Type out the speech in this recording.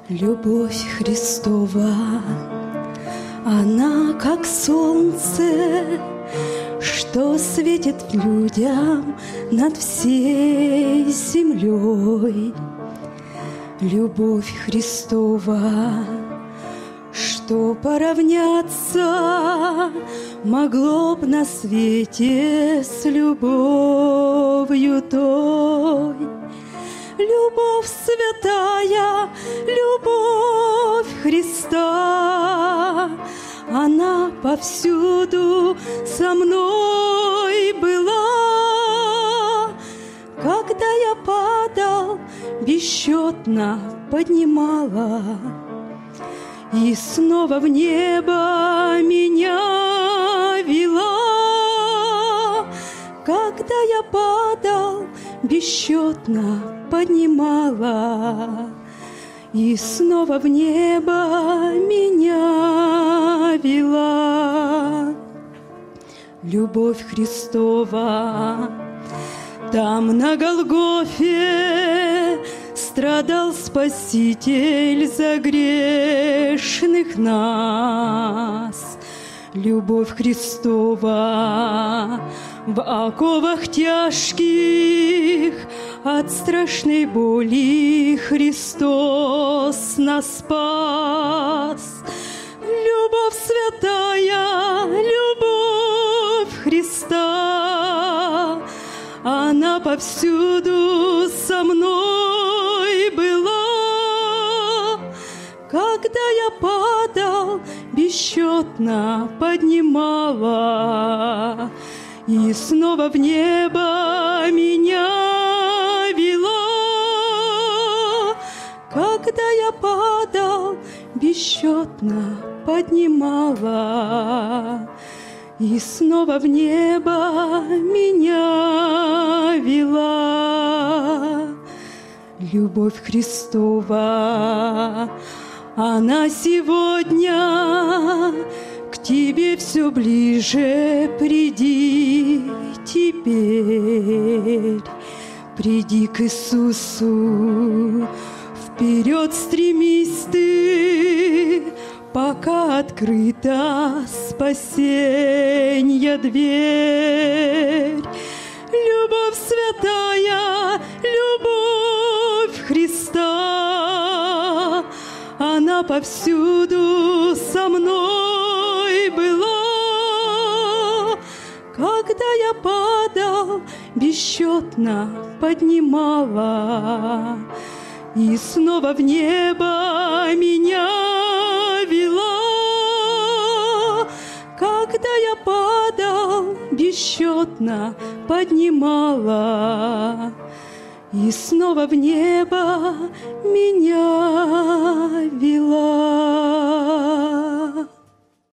Любовь Христова, она как солнце, что светит людям над всей землей. Любовь Христова, что поравняться могло б на свете с любовью той. Любовь святая, любовь Христа, она повсюду со мной была. Когда я падал, бесчетно поднимала, и снова в небо меня вела. Когда я падал, бесчетно поднимала, и снова в небо меня вела. Любовь Христова, там на Голгофе страдал Спаситель за грешных нас. Любовь Христова, в оковах тяжких от страшной боли Христос нас спас. Любовь святая, любовь Христа, она повсюду со мной была. Когда я падал, бесчетно поднимала, и снова в небо меня вела. Когда я падал, бесчетно поднимала, и снова в небо меня вела. Любовь Христова, она сегодня к тебе все ближе. Приди теперь, приди к Иисусу, вперед стремись ты, пока открыта спасенья дверь. Любовь святая, любовь Христа, она повсюду со мной была. Когда я падал, бесчетно поднимала, и снова в небо меня вела. Когда я падал, бесчетно поднимала, и снова в небо меня